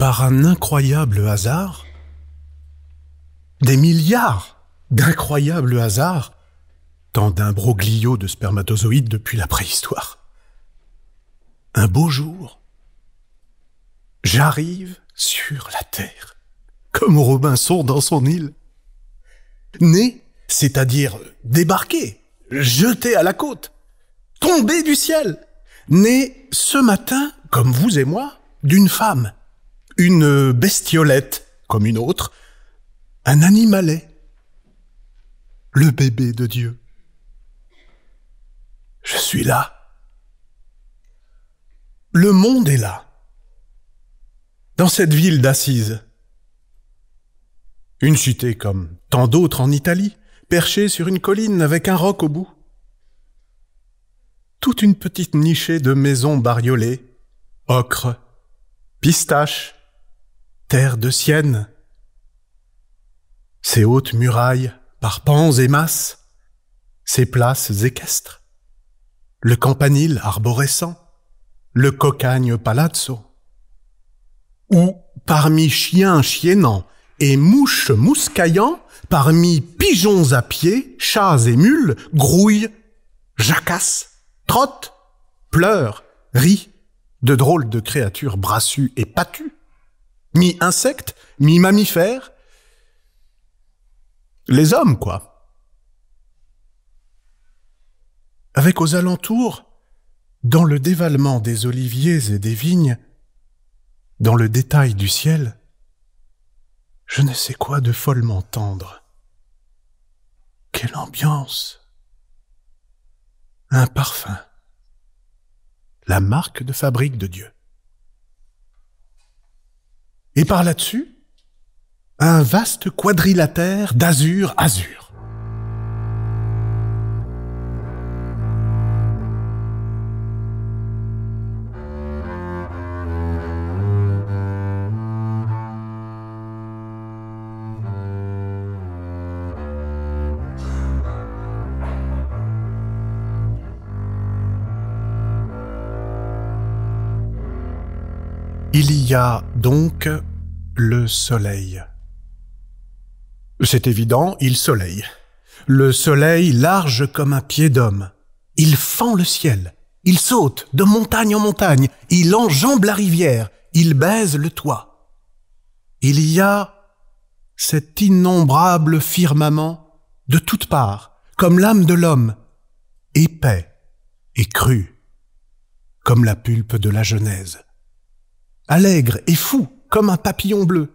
par un incroyable hasard, des milliards d'incroyables hasards, tant d'imbroglios de spermatozoïdes depuis la préhistoire. Un beau jour, j'arrive sur la Terre, comme Robinson dans son île. Né, c'est-à-dire débarqué, jeté à la côte, tombé du ciel. Né ce matin, comme vous et moi, d'une femme, une bestiolette comme une autre, un animalet, le bébé de Dieu. Je suis là. Le monde est là, dans cette ville d'Assise. Une cité comme tant d'autres en Italie, perchée sur une colline avec un roc au bout. Toute une petite nichée de maisons bariolées, ocre, pistaches, terre de sienne. Ces hautes murailles par pans et masses, ces places équestres, le campanile arborescent, le cocagne palazzo, où, parmi chiens chiennants et mouches mouscaillant, parmi pigeons à pied, chats et mules, grouillent, jacassent, trottent, pleurent, rient, de drôles de créatures brassues et patues, mi-insectes, mi-mammifères, les hommes, quoi. Avec aux alentours, dans le dévalement des oliviers et des vignes, dans le détail du ciel, je ne sais quoi de follement tendre. Quelle ambiance! Un parfum. La marque de fabrique de Dieu. Et par là-dessus, un vaste quadrilatère d'azur azur. Il y a donc le soleil. C'est évident, il soleille. Le soleil large comme un pied d'homme. Il fend le ciel. Il saute de montagne en montagne. Il enjambe la rivière. Il baise le toit. Il y a cet innombrable firmament de toutes parts, comme l'âme de l'homme, épais et cru, comme la pulpe de la Genèse. Allègre et fou comme un papillon bleu.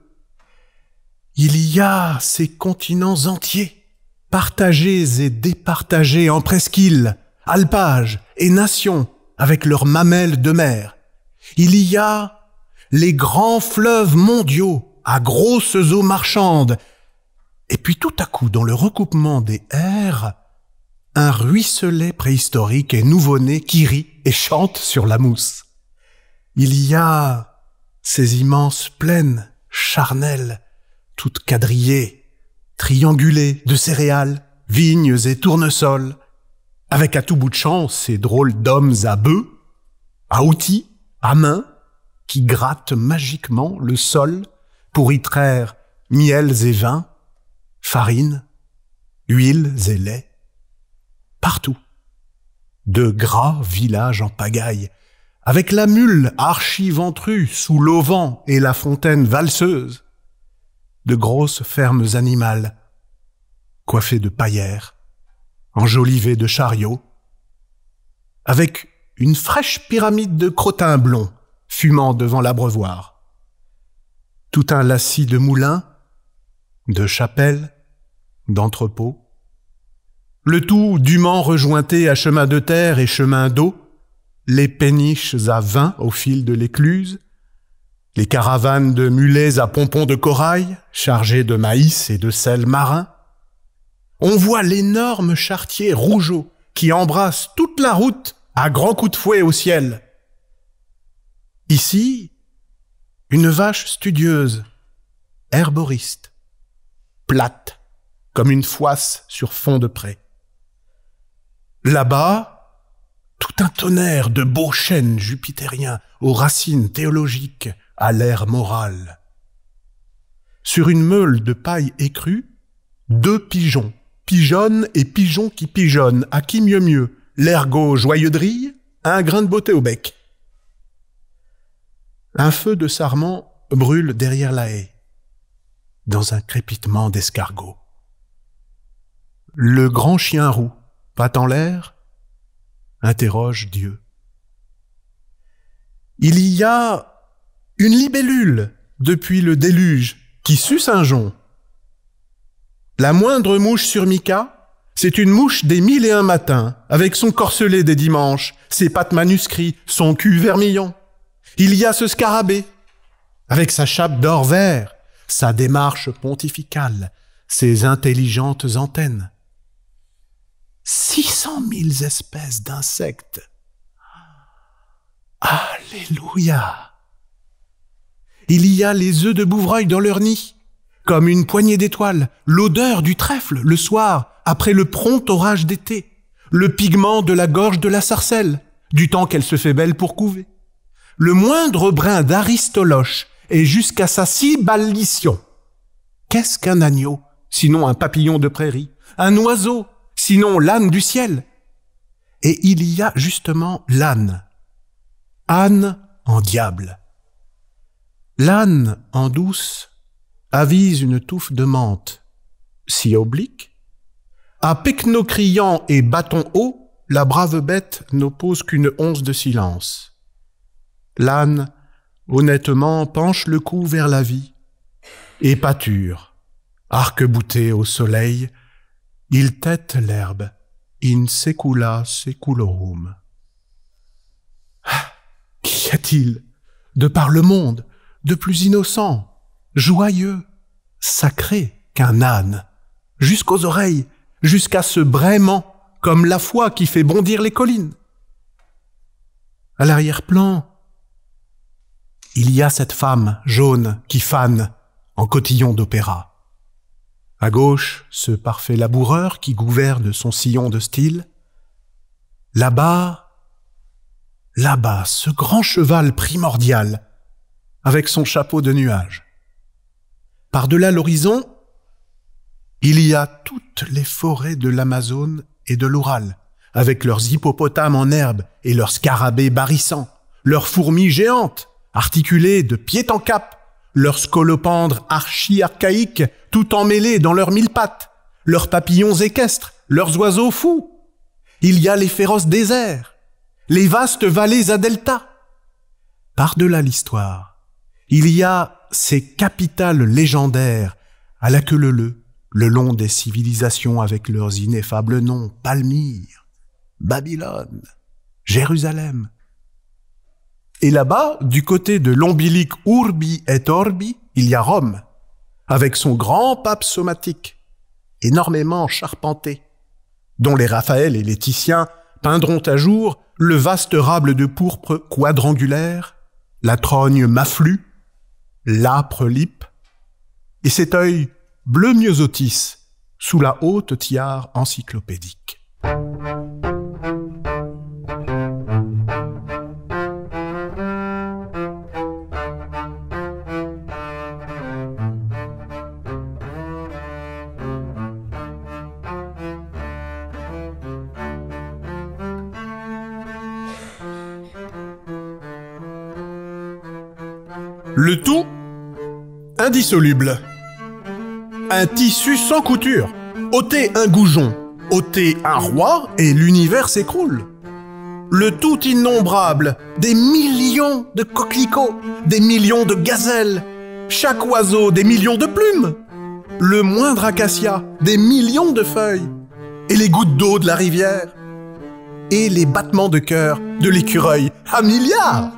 Il y a ces continents entiers, partagés et départagés en presqu'îles, alpages et nations, avec leurs mamelles de mer. Il y a les grands fleuves mondiaux, à grosses eaux marchandes. Et puis tout à coup, dans le recoupement des airs, un ruisselet préhistorique et nouveau-né qui rit et chante sur la mousse. Il y a ces immenses plaines charnelles, toutes quadrillées, triangulées de céréales, vignes et tournesols, avec à tout bout de champ ces drôles d'hommes à bœufs, à outils, à main, qui grattent magiquement le sol pour y traire miels et vins, farine, huiles et lait, partout. De gras villages en pagaille, avec la mule archi-ventrue sous l'auvent et la fontaine valseuse, de grosses fermes animales, coiffées de paillères, enjolivées de chariots, avec une fraîche pyramide de crottins blonds fumant devant l'abreuvoir, tout un lacis de moulins, de chapelles, d'entrepôts, le tout dûment rejointé à chemin de terre et chemin d'eau, les péniches à vin au fil de l'écluse, les caravanes de mulets à pompons de corail, chargés de maïs et de sel marin. On voit l'énorme charretier rougeau qui embrasse toute la route à grands coups de fouet au ciel. Ici, une vache studieuse, herboriste, plate, comme une foisse sur fond de pré. Là-bas, tout un tonnerre de beaux chênes jupitériens aux racines théologiques, à l'air moral. Sur une meule de paille écrue, 2 pigeons, pigeonnent et pigeons qui pigeonnent, à qui mieux, l'ergot joyeux de rire, un grain de beauté au bec. Un feu de sarment brûle derrière la haie, dans un crépitement d'escargot. Le grand chien roux, patte en l'air, interroge Dieu. Il y a une libellule depuis le déluge qui suce un jonc. La moindre mouche sur mica, c'est une mouche des 1001 matins, avec son corselet des dimanches, ses pattes manuscrits, son cul vermillon. Il y a ce scarabée, avec sa chape d'or vert, sa démarche pontificale, ses intelligentes antennes. 600 000 espèces d'insectes. Alléluia! Il y a les œufs de bouvreuil dans leur nid, comme une poignée d'étoiles, l'odeur du trèfle le soir, après le prompt orage d'été, le pigment de la gorge de la sarcelle, du temps qu'elle se fait belle pour couver, le moindre brin d'aristoloche et jusqu'à sa siballition. Qu'est-ce qu'un agneau, sinon un papillon de prairie, un oiseau, sinon l'âne du ciel? Et il y a justement l'âne. Âne en diable. L'âne en douce avise une touffe de menthe, si oblique. À pecno criant et bâton haut, la brave bête n'oppose qu'une once de silence. L'âne, honnêtement, penche le cou vers la vie et pâture. Arc-bouté au soleil, il tète l'herbe, in secula seculorum. Qu'y a-t-il, de par le monde, de plus innocent, joyeux, sacré qu'un âne, jusqu'aux oreilles, jusqu'à ce braiement, comme la foi qui fait bondir les collines? À l'arrière-plan, il y a cette femme jaune qui fane en cotillon d'opéra. À gauche, ce parfait laboureur qui gouverne son sillon de style. Là-bas, ce grand cheval primordial, avec son chapeau de nuages. Par-delà l'horizon, il y a toutes les forêts de l'Amazone et de l'Oural, avec leurs hippopotames en herbe et leurs scarabées barrissants, leurs fourmis géantes, articulées de pied en cap, leurs scolopendres archi-archaïques, tout emmêlés dans leurs 1000 pattes, leurs papillons équestres, leurs oiseaux fous. Il y a les féroces déserts, les vastes vallées à delta. Par-delà l'histoire, il y a ces capitales légendaires à la queue leu-leu, le long des civilisations avec leurs ineffables noms, Palmyre, Babylone, Jérusalem. Et là-bas, du côté de l'ombilique Urbi et Orbi, il y a Rome, avec son grand pape somatique, énormément charpenté, dont les Raphaël et les Titiens peindront à jour le vaste rable de pourpre quadrangulaire, la trogne maflue, l'âpre lippe, et cet œil bleu myosotis sous la haute tiare encyclopédique. Le tout indissoluble. Un tissu sans couture. Ôtez un goujon, ôtez un roi et l'univers s'écroule. Le tout innombrable, des millions de coquelicots, des millions de gazelles, chaque oiseau des millions de plumes, le moindre acacia, des millions de feuilles, et les gouttes d'eau de la rivière, et les battements de cœur de l'écureuil à milliards.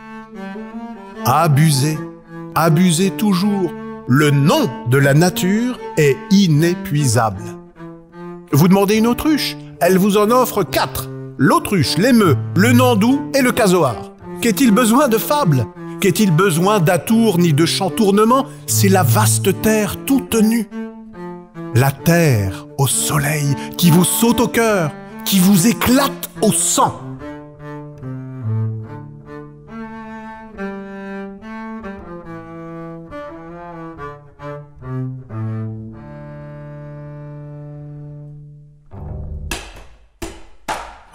Abusez, abusez toujours. Le nom de la nature est inépuisable. Vous demandez une autruche, elle vous en offre 4. L'autruche, l'émeu, le nandou et le casoar. Qu'est-il besoin de fables? Qu'est-il besoin d'atours ni de chantournements? C'est la vaste terre toute nue. La terre au soleil qui vous saute au cœur, qui vous éclate au sang.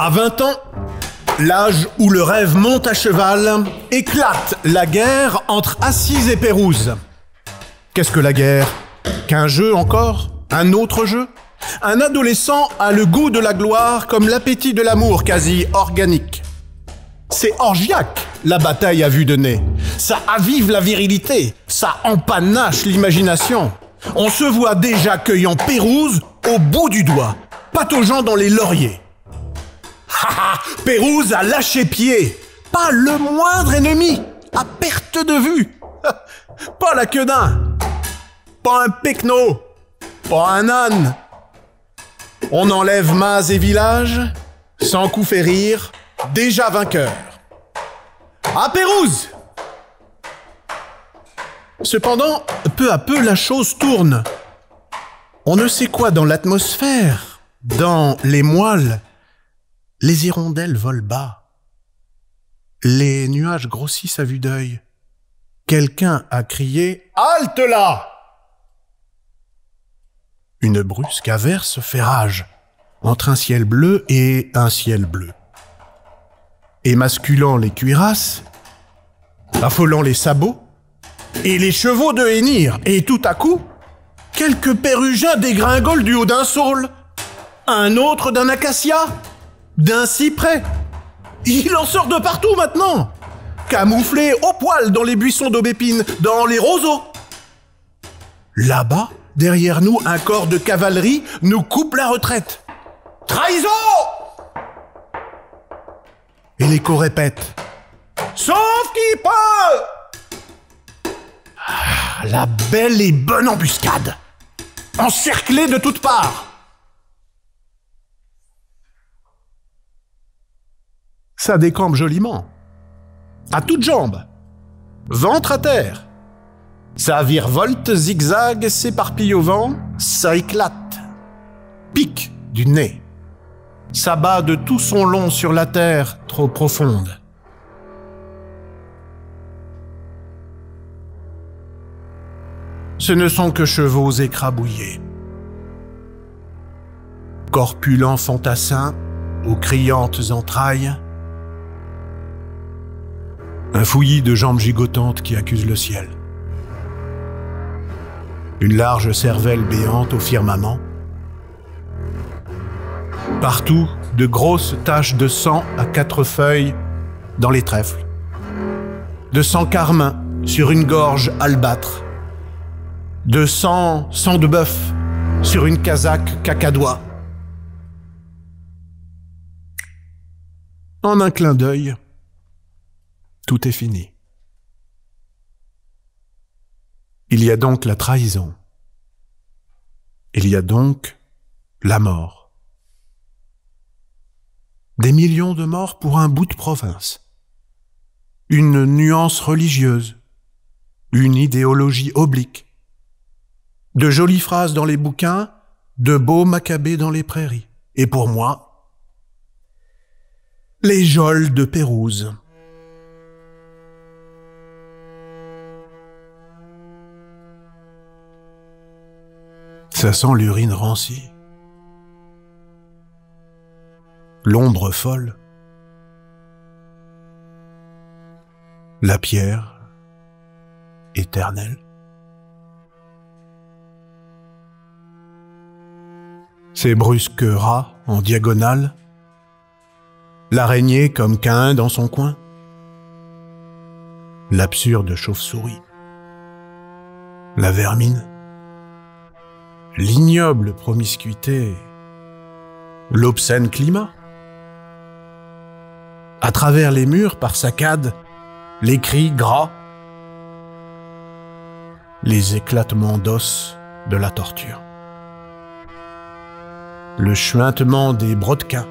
À 20 ans, l'âge où le rêve monte à cheval, éclate la guerre entre Assise et Pérouse. Qu'est-ce que la guerre? Qu'un jeu encore? Un autre jeu? Un adolescent a le goût de la gloire comme l'appétit de l'amour quasi organique. C'est orgiaque, la bataille à vue de nez. Ça avive la virilité, ça empanache l'imagination. On se voit déjà cueillant Pérouse au bout du doigt, pataugeant dans les lauriers. Ha ha, Pérouse a lâché pied, pas le moindre ennemi, à perte de vue. Pas la queue d'un, pas un pecno, pas un âne. On enlève mas et village, sans coup férir, déjà vainqueur. À Pérouse! Cependant, peu à peu, la chose tourne. On ne sait quoi dans l'atmosphère, dans les moelles. Les hirondelles volent bas. Les nuages grossissent à vue d'œil. Quelqu'un a crié « Halte là !» Une brusque averse fait rage, entre un ciel bleu et un ciel bleu. Émasculant les cuirasses, affolant les sabots, et les chevaux de hennir, et tout à coup, quelques pérugiens dégringolent du haut d'un saule, un autre d'un acacia, d'un cyprès. Il en sort de partout maintenant, camouflé au poil dans les buissons d'aubépine, dans les roseaux. Là-bas, derrière nous, un corps de cavalerie nous coupe la retraite. Trahison! Et l'écho répète. Sauf qui peut! Ah, la belle et bonne embuscade, encerclée de toutes parts. Ça décampe joliment, à toutes jambes, ventre à terre. Ça virevolte, zigzag, s'éparpille au vent, ça éclate, pique du nez. Ça bat de tout son long sur la terre trop profonde. Ce ne sont que chevaux écrabouillés. Corpulents fantassins, aux criantes entrailles. Un fouillis de jambes gigotantes qui accusent le ciel. Une large cervelle béante au firmament. Partout, de grosses taches de sang à 4 feuilles dans les trèfles. De sang carmin sur une gorge albâtre. De sang de bœuf sur une casaque cacadois. En un clin d'œil, tout est fini. Il y a donc la trahison. Il y a donc la mort. Des millions de morts pour un bout de province. Une nuance religieuse. Une idéologie oblique. De jolies phrases dans les bouquins, de beaux macabées dans les prairies. Et pour moi, les geôles de Pérouse. Ça sent l'urine rancie. L'ombre folle. La pierre éternelle. Ces brusques rats en diagonale. L'araignée comme Caïn dans son coin. L'absurde chauve-souris. La vermine. L'ignoble promiscuité. L'obscène climat. À travers les murs, par saccades, les cris gras. Les éclatements d'os de la torture. Le chuintement des brodequins.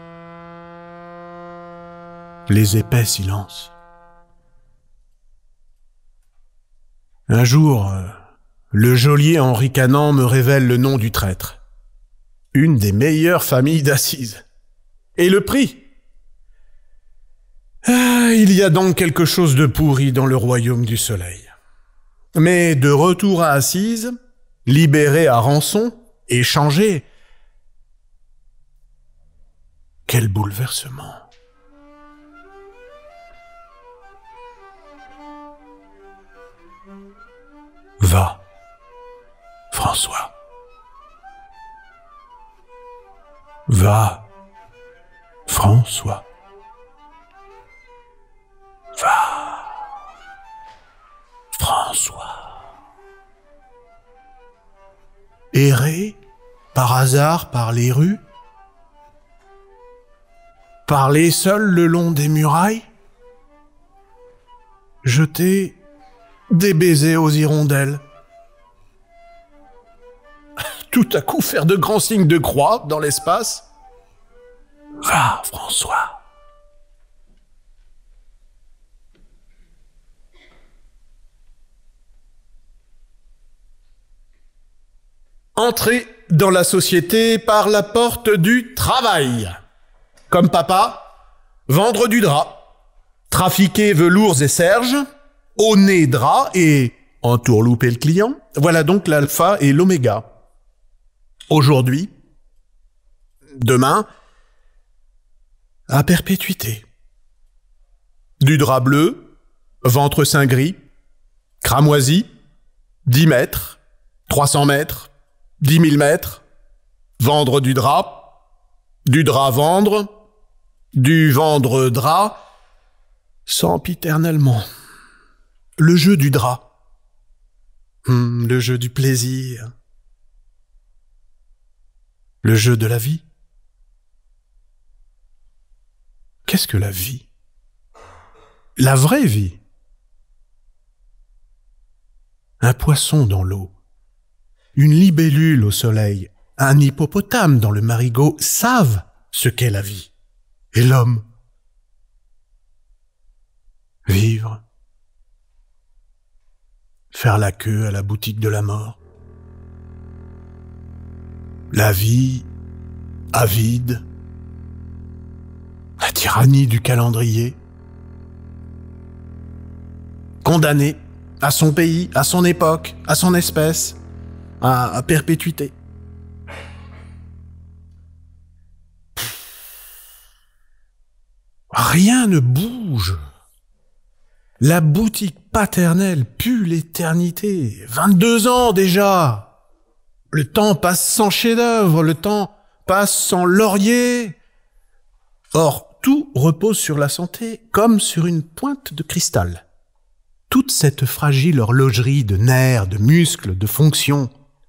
Les épais silences. Un jour, le geôlier en ricanant me révèle le nom du traître. Une des meilleures familles d'Assise. Et le prix? Il y a donc quelque chose de pourri dans le royaume du soleil. Mais de retour à Assise, libéré à rançon, échangé, Quel bouleversement! Va, François. Va, François. Va, François. Errer, par hasard, par les rues? Parler seul le long des murailles? Jeter des baisers aux hirondelles? Tout à coup faire de grands signes de croix dans l'espace? Va, François. Entrer dans la société par la porte du travail. Comme papa, vendre du drap, trafiquer velours et serges, au nez drap et entourlouper le client. Voilà donc l'alpha et l'oméga. Aujourd'hui, demain, à perpétuité. Du drap bleu, ventre sein gris, cramoisi, 10 mètres, 300 mètres, 10 000 mètres, vendre du drap vendre, du vendre drap, sempiternellement. Le jeu du drap, le jeu du plaisir, le jeu de la vie. Qu'est-ce que la vie? La vraie vie. Un poisson dans l'eau, une libellule au soleil, un hippopotame dans le marigot savent ce qu'est la vie. Et l'homme? Vivre. Faire la queue à la boutique de la mort. La vie avide. La tyrannie du calendrier. Condamné à son pays, à son époque, à son espèce, à perpétuité. Rien ne bouge. La boutique paternelle pue l'éternité. 22 ans déjà. Le temps passe sans chef-d'œuvre, le temps passe sans laurier. Or, tout repose sur la santé comme sur une pointe de cristal. Toute cette fragile horlogerie de nerfs, de muscles, de fonctions.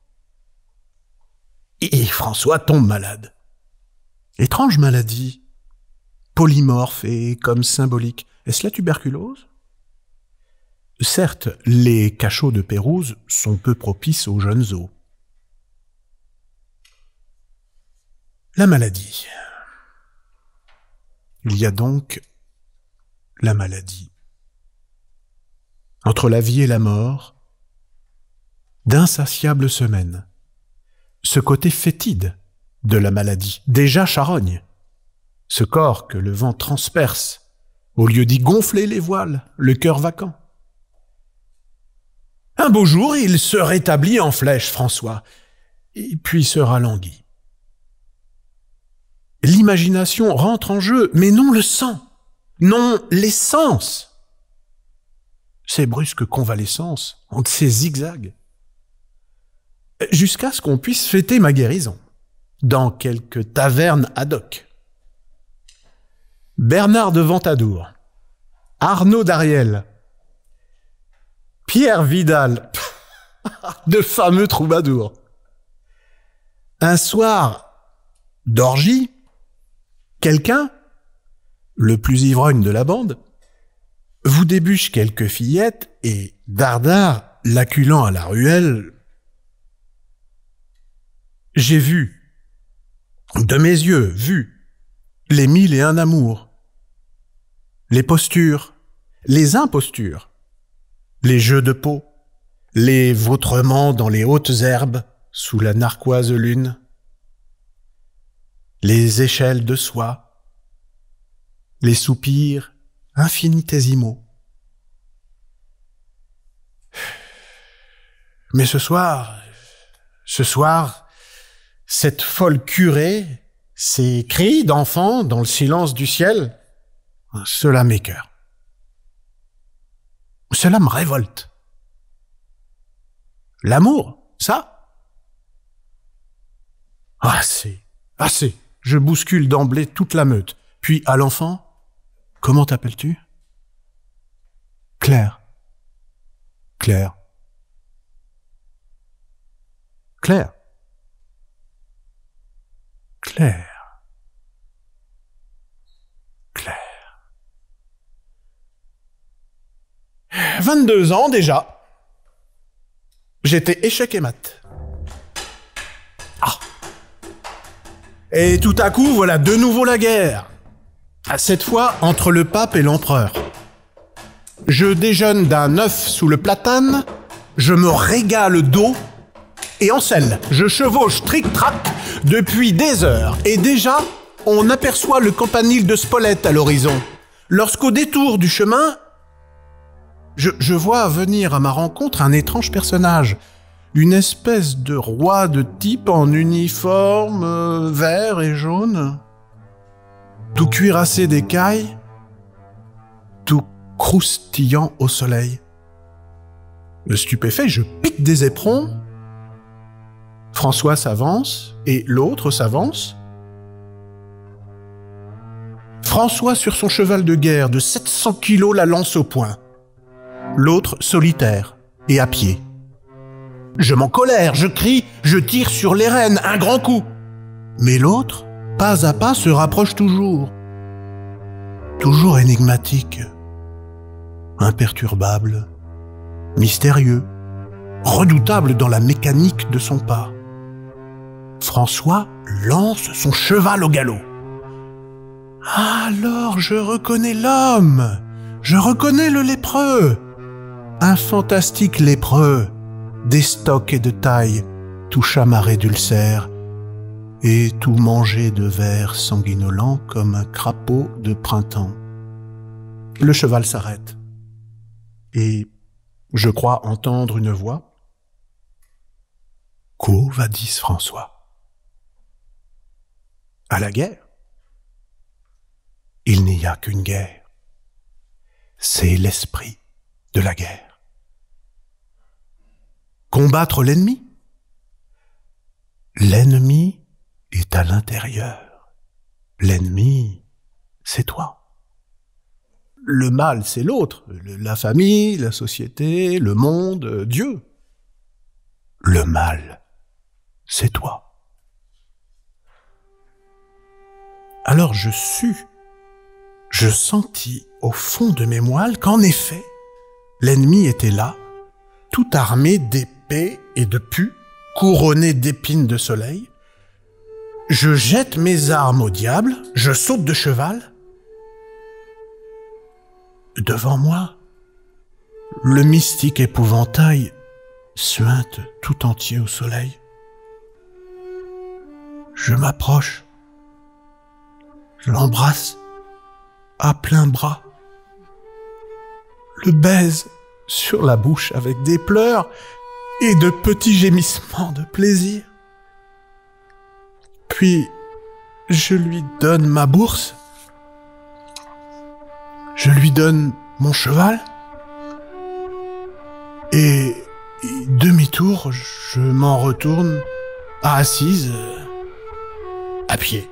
Et François tombe malade. Étrange maladie, polymorphe et comme symbolique. Est-ce la tuberculose? Certes, les cachots de Pérouse sont peu propices aux jeunes os. La maladie. Il y a donc la maladie. Entre la vie et la mort, d'insatiables semaines. Ce côté fétide de la maladie, déjà charogne. Ce corps que le vent transperce, au lieu d'y gonfler les voiles, le cœur vacant. Un beau jour, il se rétablit en flèche, François, et puis se ralanguit. L'imagination rentre en jeu, mais non le sang, non les sens. Ces brusques convalescences entre ces zigzags. Jusqu'à ce qu'on puisse fêter ma guérison, dans quelques tavernes ad hoc. Bernard de Ventadour, Arnaud d'Ariel, Pierre Vidal, de fameux troubadours. Un soir d'orgie, quelqu'un, le plus ivrogne de la bande, vous débûche quelques fillettes et, dardard, l'acculant à la ruelle, j'ai vu, de mes yeux, vu, les 1001 amours, les postures, les impostures, les jeux de peau, les vautrements dans les hautes herbes sous la narquoise lune, les échelles de soie, les soupirs infinitésimaux. Mais ce soir, cette folle curée, Ces cris d'enfants dans le silence du ciel, cela m'écœure. Cela me révolte. L'amour, ça? Assez, assez. Je bouscule d'emblée toute la meute. Puis à l'enfant, comment t'appelles-tu? Claire. Claire. Claire. Claire. Claire. 22 ans déjà. J'étais échec et mat. Ah. Et tout à coup, voilà de nouveau la guerre. Cette fois, entre le pape et l'empereur. Je déjeune d'un œuf sous le platane, je me régale d'eau et en selle. Je chevauche tric-trac depuis des heures. Et déjà, on aperçoit le campanile de Spolète à l'horizon. Lorsqu'au détour du chemin, je vois venir à ma rencontre un étrange personnage. Une espèce de roi de type en uniforme vert et jaune. Tout cuirassé d'écailles, tout croustillant au soleil. Stupéfait, je pique des éperons. François s'avance et l'autre s'avance. François sur son cheval de guerre de 700 kilos, la lance au poing. L'autre solitaire et à pied. Je m'encolère, je crie, je tire sur les rênes, un grand coup. Mais l'autre, pas à pas, se rapproche toujours. Toujours énigmatique, imperturbable, mystérieux, redoutable dans la mécanique de son pas. François lance son cheval au galop. Alors je reconnais l'homme, je reconnais le lépreux. Un fantastique lépreux, d'estoc et de taille, tout chamarré d'ulcères, et tout mangé de vers sanguinolents comme un crapaud de printemps. Le cheval s'arrête, et je crois entendre une voix. « Quo vadis, François ?» À la guerre. Il n'y a qu'une guerre. C'est l'esprit de la guerre. Combattre l'ennemi. L'ennemi est à l'intérieur. L'ennemi, c'est toi. Le mal, c'est l'autre. La famille, la société, le monde, Dieu. Le mal, c'est toi. Alors je sentis au fond de mes moelles qu'en effet, l'ennemi était là, tout armé d'épées et de puits, couronné d'épines de soleil. Je jette mes armes au diable, je saute de cheval. Devant moi, le mystique épouvantail suinte tout entier au soleil. Je m'approche, je l'embrasse à plein bras, le baise sur la bouche avec des pleurs et de petits gémissements de plaisir. Puis, je lui donne ma bourse, je lui donne mon cheval, et demi-tour, je m'en retourne assise, à pied.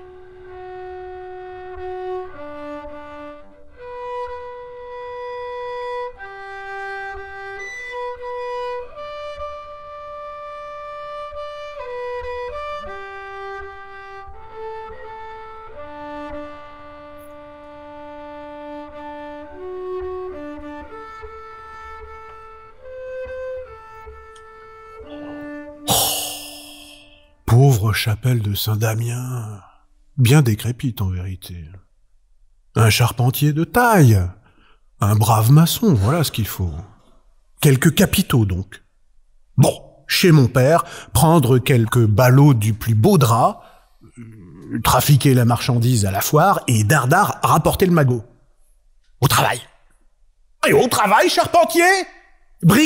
Pauvre chapelle de Saint-Damien, bien décrépite en vérité. Un charpentier de taille, un brave maçon, voilà ce qu'il faut. Quelques capitaux donc. Bon, chez mon père, prendre quelques ballots du plus beau drap, trafiquer la marchandise à la foire et dardard rapporter le magot. Au travail. Et au travail, charpentier,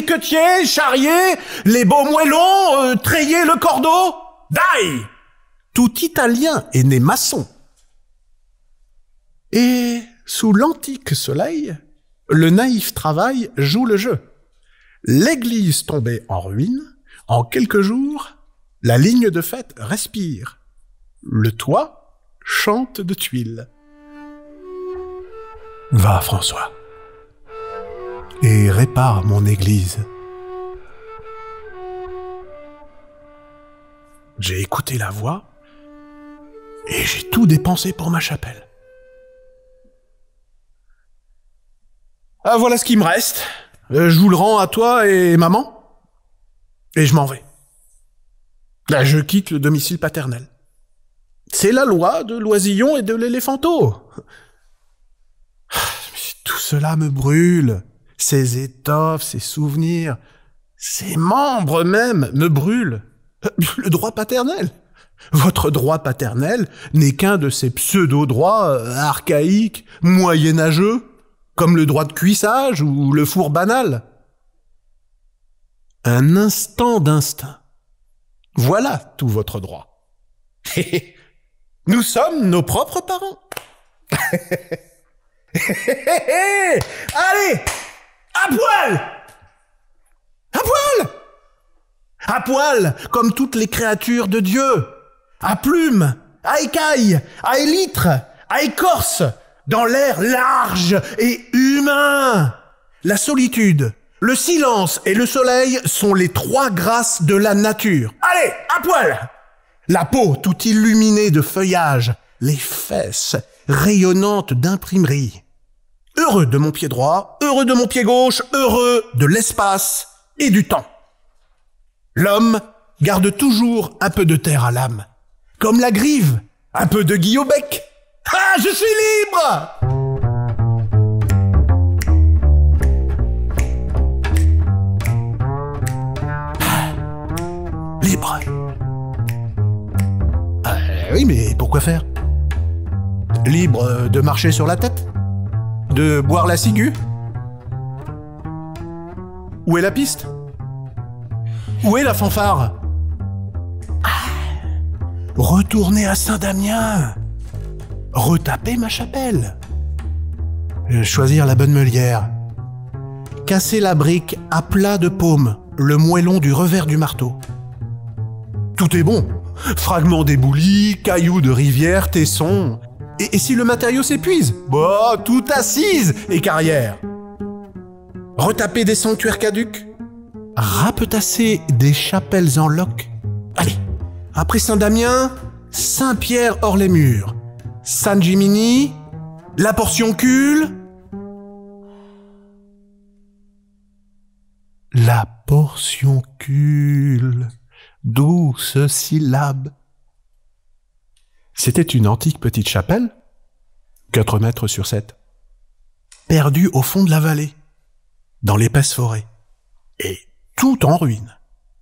briquetier, charrier, les beaux moellons, treiller le cordeau. Daille! Tout Italien est né maçon. Et sous l'antique soleil, le naïf travail joue le jeu. L'église tombée en ruine, en quelques jours, la ligne de fête respire. Le toit chante de tuiles. Va, François, et répare mon église. J'ai écouté la voix et j'ai tout dépensé pour ma chapelle. Ah, voilà ce qui me reste. Je vous le rends à toi et maman. Et je m'en vais. Là, je quitte le domicile paternel. C'est la loi de l'oisillon et de l'éléphanteau. Tout cela me brûle. Ces étoffes, ces souvenirs, ces membres même me brûlent. Le droit paternel. Votre droit paternel n'est qu'un de ces pseudo-droits archaïques, moyenâgeux, comme le droit de cuissage ou le four banal. Un instant d'instinct. Voilà tout votre droit. Nous sommes nos propres parents. Allez, à poil! À poil! À poil, comme toutes les créatures de Dieu. À plumes, à écailles, à élytres, à écorce, dans l'air large et humain. La solitude, le silence et le soleil sont les trois grâces de la nature. Allez, à poil! La peau tout illuminée de feuillage, les fesses rayonnantes d'imprimerie. Heureux de mon pied droit, heureux de mon pied gauche, heureux de l'espace et du temps. L'homme garde toujours un peu de terre à l'âme, comme la grive, un peu de gui au bec. Ah, je suis libre! Libre. Oui, mais pourquoi faire? Libre de marcher sur la tête? De boire la ciguë? Où est la piste? Où est la fanfare? Retourner à Saint-Damien. Retaper ma chapelle. Choisir la bonne meulière. Casser la brique à plat de paume, le moellon du revers du marteau. Tout est bon. Fragments d'éboulis, cailloux de rivière, tessons. Et si le matériau s'épuise? Bah, tout assise et carrière. Retaper des sanctuaires caducs. Rapetasser des chapelles en loques. Allez, après Saint-Damien, Saint-Pierre hors les murs. San Gimini, la portioncule. La portioncule, douce syllabe. C'était une antique petite chapelle, 4 mètres sur 7, perdue au fond de la vallée, dans l'épaisse forêt, et tout en ruine.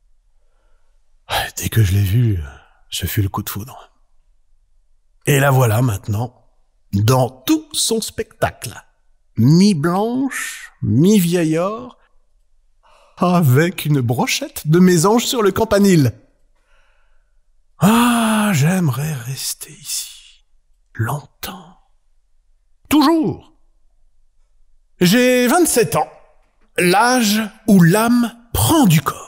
Dès que je l'ai vue, ce fut le coup de foudre. Et la voilà maintenant, dans tout son spectacle, mi-blanche, mi-vieillard, avec une brochette de mésange sur le campanile. Ah, j'aimerais rester ici, longtemps. Toujours. J'ai 27 ans, l'âge où l'âme prend du corps.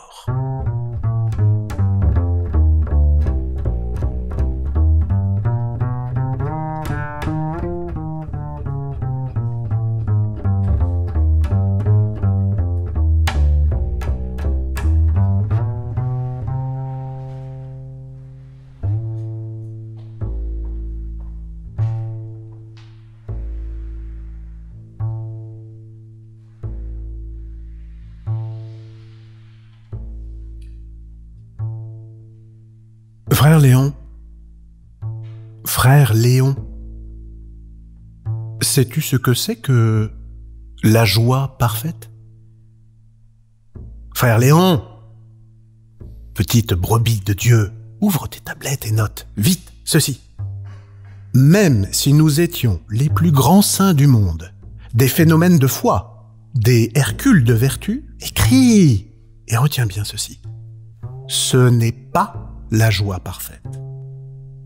Frère Léon, sais-tu ce que c'est que la joie parfaite? Frère Léon, petite brebis de Dieu, ouvre tes tablettes et note, vite, ceci. Même si nous étions les plus grands saints du monde, des phénomènes de foi, des Hercules de vertu, écris, et retiens bien ceci. Ce n'est pas la joie parfaite.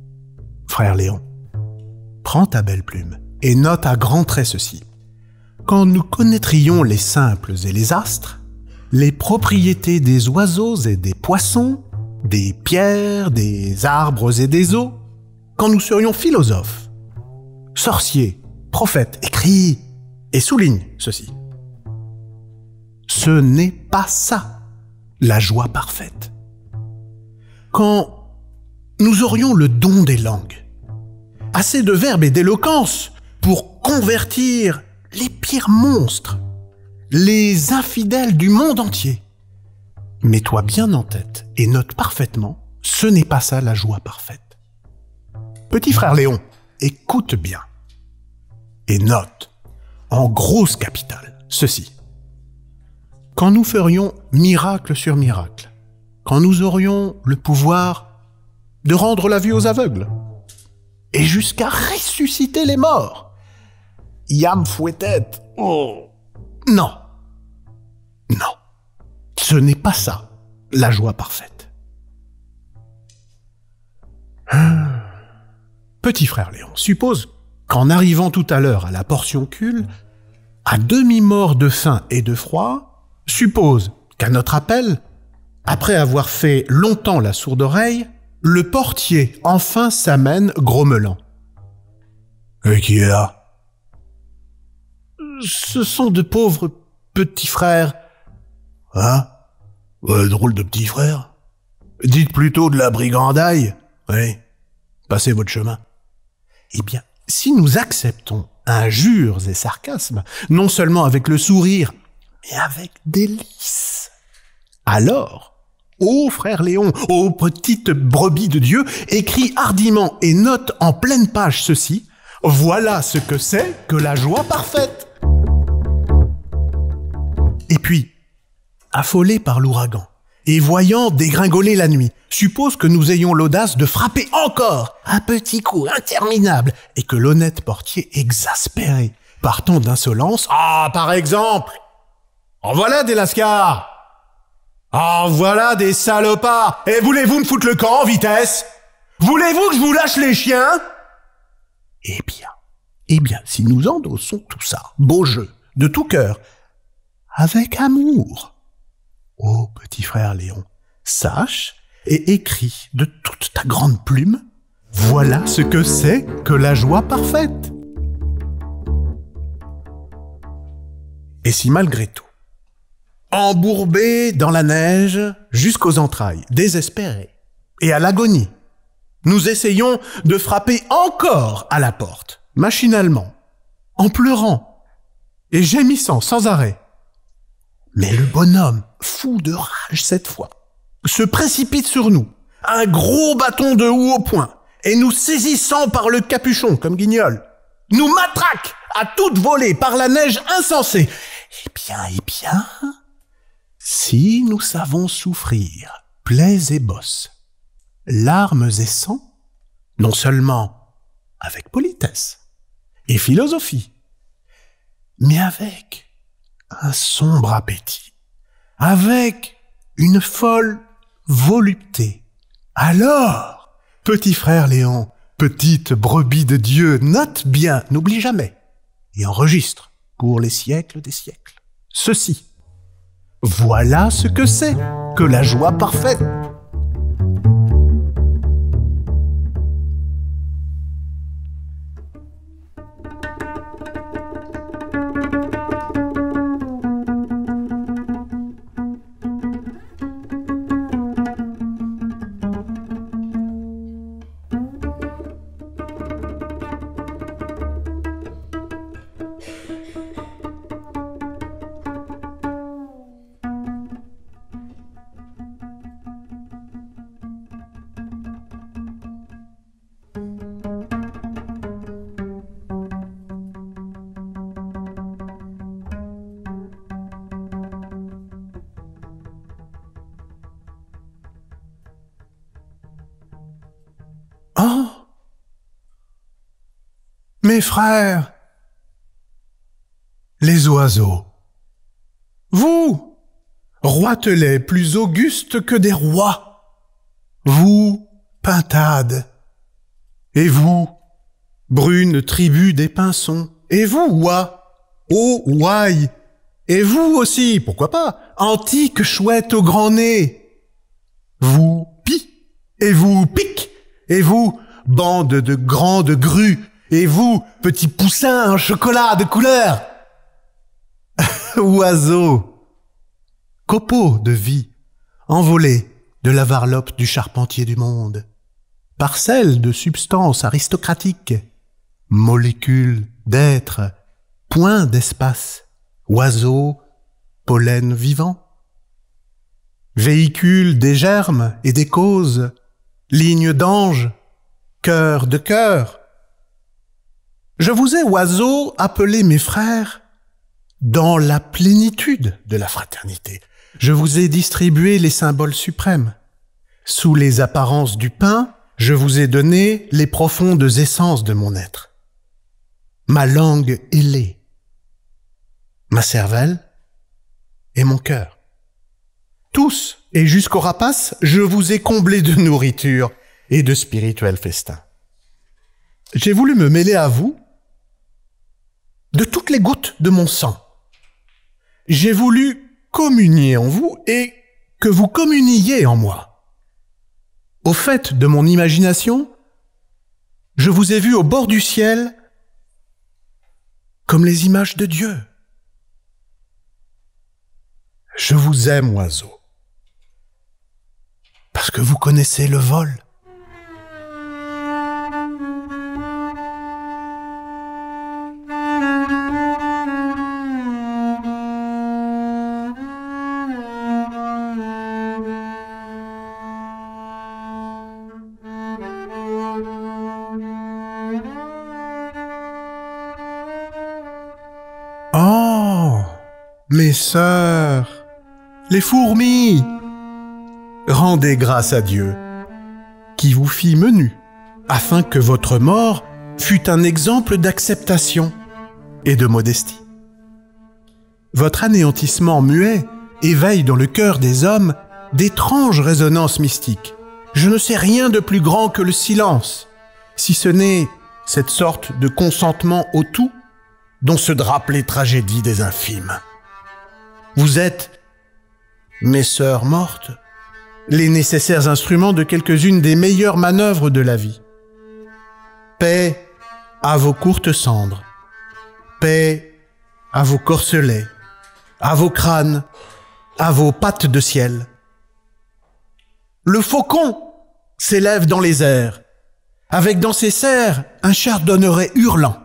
frère Léon, prends ta belle plume et note à grands traits ceci. Quand nous connaîtrions les simples et les astres, les propriétés des oiseaux et des poissons, des pierres, des arbres et des eaux, quand nous serions philosophes, sorciers, prophètes, écris, et souligne ceci. Ce n'est pas ça, la joie parfaite. Quand nous aurions le don des langues, assez de verbes et d'éloquence pour convertir les pires monstres, les infidèles du monde entier. Mets-toi bien en tête et note parfaitement, ce n'est pas ça la joie parfaite. Petit frère Léon, écoute bien et note en grosse capitale ceci. Quand nous ferions miracle sur miracle, quand nous aurions le pouvoir de rendre la vue aux aveugles et jusqu'à ressusciter les morts, Yam fouettait. Oh. Non. Non. Ce n'est pas ça, la joie parfaite. Petit frère Léon, suppose qu'en arrivant tout à l'heure à la portioncule, à demi-mort de faim et de froid, suppose qu'à notre appel, après avoir fait longtemps la sourde oreille, le portier enfin s'amène grommelant. « Et qui est là ?»« Ce sont de pauvres petits frères. »« Hein ? Drôle de petits frères. Dites plutôt de la brigandaille. Oui, passez votre chemin. » Eh bien, si nous acceptons injures et sarcasmes, non seulement avec le sourire, mais avec délice, alors, ô frère Léon, ô petite brebis de Dieu, écris hardiment et note en pleine page ceci. Voilà ce que c'est que la joie parfaite. Et puis, affolé par l'ouragan, et voyant dégringoler la nuit, suppose que nous ayons l'audace de frapper encore un petit coup interminable, et que l'honnête portier exaspéré, partant d'insolence, par exemple, en voilà des lascars, en voilà des salopards, et voulez-vous me foutre le camp en vitesse? Voulez-vous que je vous lâche les chiens? Eh bien, si nous endossons tout ça, beau jeu, de tout cœur, avec amour, ô petit frère Léon, sache et écris de toute ta grande plume, voilà ce que c'est que la joie parfaite. Et si malgré tout, embourbés dans la neige jusqu'aux entrailles, désespérés et à l'agonie, nous essayons de frapper encore à la porte, machinalement, en pleurant et gémissant sans arrêt. Mais le bonhomme, fou de rage cette fois, se précipite sur nous, un gros bâton de houx au poing, et nous saisissant par le capuchon comme guignol, nous matraque à toute volée par la neige insensée. Eh bien, si nous savons souffrir plaies et bosses, larmes et sang, non seulement avec politesse et philosophie, mais avec un sombre appétit, avec une folle volupté. Alors, petit frère Léon, petite brebis de Dieu, note bien, n'oublie jamais, et enregistre pour les siècles des siècles. Ceci, voilà ce que c'est que la joie parfaite. Oh! Mes frères, les oiseaux, vous, roitelets plus augustes que des rois, vous, pintades, Et vous, brune tribu des pinsons? Et vous, oie? Oh, ouaille! Et vous aussi, pourquoi pas, antique chouette au grand nez? Vous, pie? Et vous, pique? Et vous, bande de grandes grues? Et vous, petit poussin en chocolat de couleur? Oiseaux, copeaux de vie, envolés de la varlope du charpentier du monde, parcelles de substances aristocratiques, molécules d'êtres, points d'espace, oiseaux, pollen vivant, véhicules des germes et des causes, lignes d'anges, cœur de cœur. Je vous ai, oiseaux, appelés mes frères, dans la plénitude de la fraternité. Je vous ai distribué les symboles suprêmes. Sous les apparences du pain, je vous ai donné les profondes essences de mon être. Ma langue ailée, ma cervelle et mon cœur. Tous, et jusqu'au rapace, je vous ai comblés de nourriture et de spirituels festins. J'ai voulu me mêler à vous de toutes les gouttes de mon sang. J'ai voulu communier en vous et que vous communiiez en moi. Au fait de mon imagination, je vous ai vu au bord du ciel comme les images de Dieu. Je vous aime, oiseaux, parce que vous connaissez le vol. Oh, mes sœurs, les fourmis, rendez grâce à Dieu, qui vous fit menu, afin que votre mort fût un exemple d'acceptation et de modestie. Votre anéantissement muet éveille dans le cœur des hommes d'étranges résonances mystiques. Je ne sais rien de plus grand que le silence, si ce n'est cette sorte de consentement au tout dont se drapent les tragédies des infimes. Vous êtes, mes sœurs mortes, les nécessaires instruments de quelques-unes des meilleures manœuvres de la vie. Paix à vos courtes cendres, paix à vos corselets, à vos crânes, à vos pattes de ciel. Le faucon s'élève dans les airs, avec dans ses serres un chardonneret hurlant.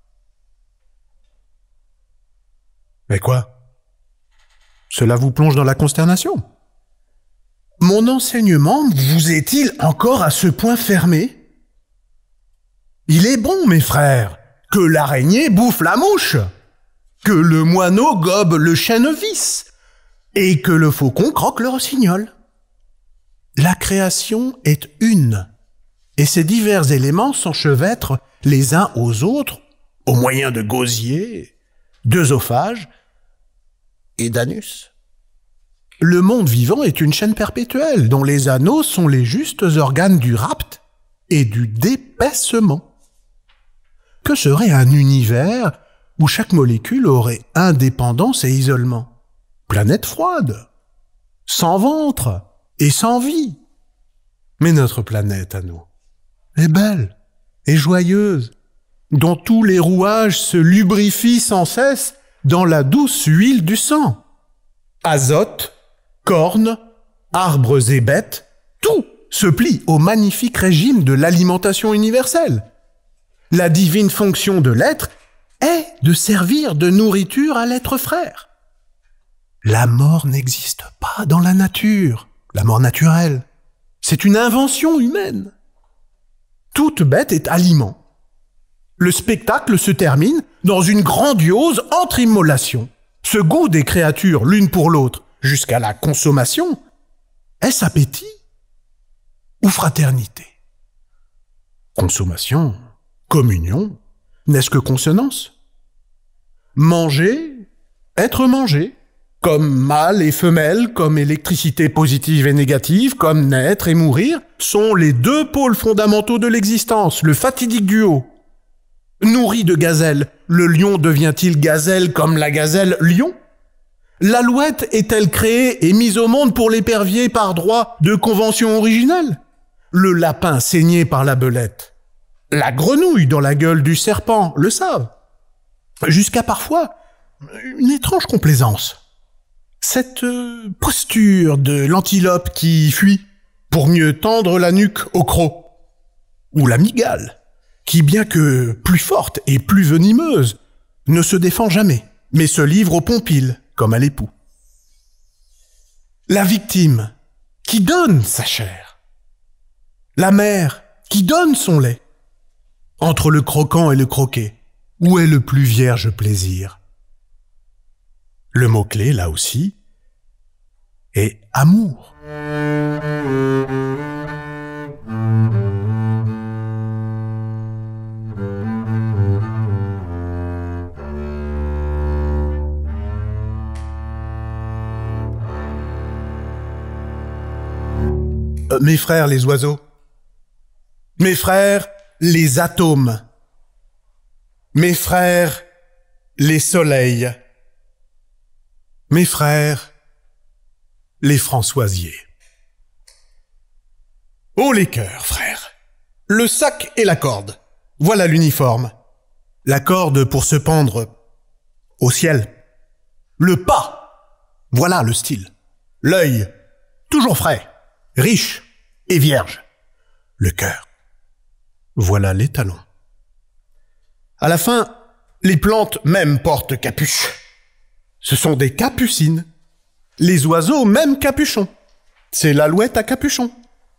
Mais quoi? Cela vous plonge dans la consternation? Mon enseignement vous est-il encore à ce point fermé? Il est bon, mes frères, que l'araignée bouffe la mouche, que le moineau gobe le chènevis, et que le faucon croque le rossignol. La création est une, et ces divers éléments s'enchevêtrent les uns aux autres au moyen de gosiers, d'œsophages et d'anus. Le monde vivant est une chaîne perpétuelle dont les anneaux sont les justes organes du rapt et du dépaissement. Que serait un univers où chaque molécule aurait indépendance et isolement? Planète froide, sans ventre et sans vie. Mais notre planète à nous est belle et joyeuse, dont tous les rouages se lubrifient sans cesse dans la douce huile du sang. Azote, cornes, arbres et bêtes, tout se plie au magnifique régime de l'alimentation universelle. La divine fonction de l'être est de servir de nourriture à l'être frère. La mort n'existe pas dans la nature, la mort naturelle. C'est une invention humaine. Toute bête est aliment. Le spectacle se termine dans une grandiose entre-immolation. Ce goût des créatures l'une pour l'autre jusqu'à la consommation, est-ce appétit ou fraternité? Consommation, communion, n'est-ce que consonance? Manger, être mangé, Comme mâle et femelle, comme électricité positive et négative, comme naître et mourir, sont les deux pôles fondamentaux de l'existence, le fatidique duo. Nourri de gazelle, le lion devient-il gazelle comme la gazelle lion? L'alouette est-elle créée et mise au monde pour l'épervier par droit de convention originelle? Le lapin saigné par la belette? La grenouille dans la gueule du serpent le savent. Jusqu'à parfois une étrange complaisance. Cette posture de l'antilope qui fuit pour mieux tendre la nuque au croc. Ou la mygale, qui bien que plus forte et plus venimeuse, ne se défend jamais, mais se livre au pompil, comme à l'époux. La victime, qui donne sa chair. La mère, qui donne son lait. Entre le croquant et le croqué, où est le plus vierge plaisir? Le mot-clé, là aussi, est amour. Mes frères les oiseaux. Mes frères les atomes. Mes frères les soleils. Mes frères les françoisiers. Oh les cœurs, frères. Le sac et la corde. Voilà l'uniforme. La corde pour se pendre au ciel. Le pas. Voilà le style. L'œil, toujours frais, riche et vierge. Le cœur. Voilà les talons. À la fin, les plantes même portent capuche. Ce sont des capucines. Les oiseaux même capuchons. C'est l'alouette à capuchon.